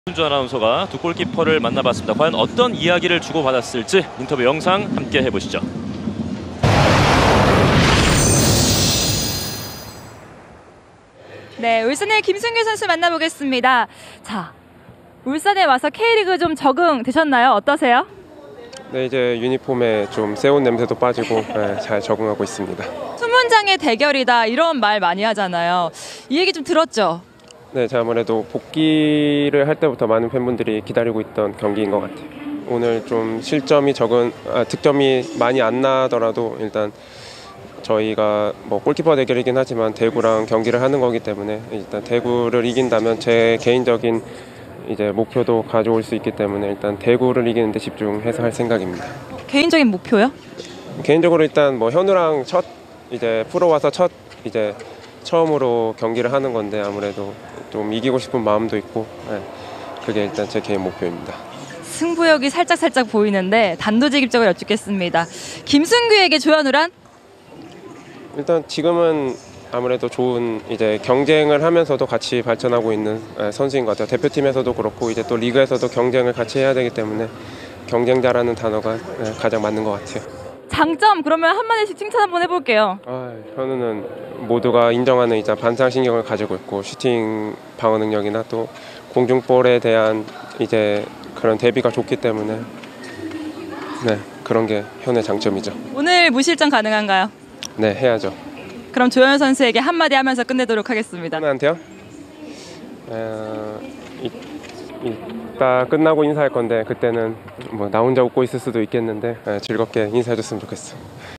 윤주 아나운서가 두 골키퍼를 만나봤습니다. 과연 어떤 이야기를 주고받았을지 인터뷰 영상 함께 해보시죠. 네, 울산의 김승규 선수 만나보겠습니다. 자, 울산에 와서 K리그 좀 적응되셨나요? 어떠세요? 네, 이제 유니폼에 좀 새온 냄새도 빠지고 잘 적응하고 있습니다. 수문장의 대결이다 이런 말 많이 하잖아요. 이 얘기 좀 들었죠? 네, 제가 아무래도 복귀를 할 때부터 많은 팬분들이 기다리고 있던 경기인 것 같아요. 오늘 좀 실점이 득점이 많이 안 나더라도 일단 저희가 뭐 골키퍼 대결이긴 하지만 대구랑 경기를 하는 거기 때문에 일단 대구를 이긴다면 제 개인적인 이제 목표도 가져올 수 있기 때문에 일단 대구를 이기는 데 집중해서 할 생각입니다. 개인적인 목표요? 개인적으로 일단 뭐 현우랑 이제 프로 와서 처음으로 경기를 하는 건데 아무래도 좀 이기고 싶은 마음도 있고 그게 일단 제 개인 목표입니다. 승부욕이 살짝 보이는데 단도직입적으로 여쭙겠습니다. 김승규에게 조현우란? 일단 지금은 아무래도 좋은 이제 경쟁을 하면서도 같이 발전하고 있는 선수인 것 같아요. 대표팀에서도 그렇고 이제 또 리그에서도 경쟁을 같이 해야 되기 때문에 경쟁자라는 단어가 가장 맞는 것 같아요. 장점 그러면 한마디씩 칭찬 한번 해볼게요. 현우는 모두가 인정하는 이제 반사신경을 가지고 있고 슈팅 방어 능력이나 또 공중볼에 대한 이제 그런 대비가 좋기 때문에 그런 게 현우의 장점이죠. 오늘 무실점 가능한가요? 네, 해야죠. 그럼 조현우 선수에게 한마디 하면서 끝내도록 하겠습니다. 현우한테요? 이따 끝나고 인사할 건데 그때는 뭐 나 혼자 웃고 있을 수도 있겠는데 즐겁게 인사해줬으면 좋겠어.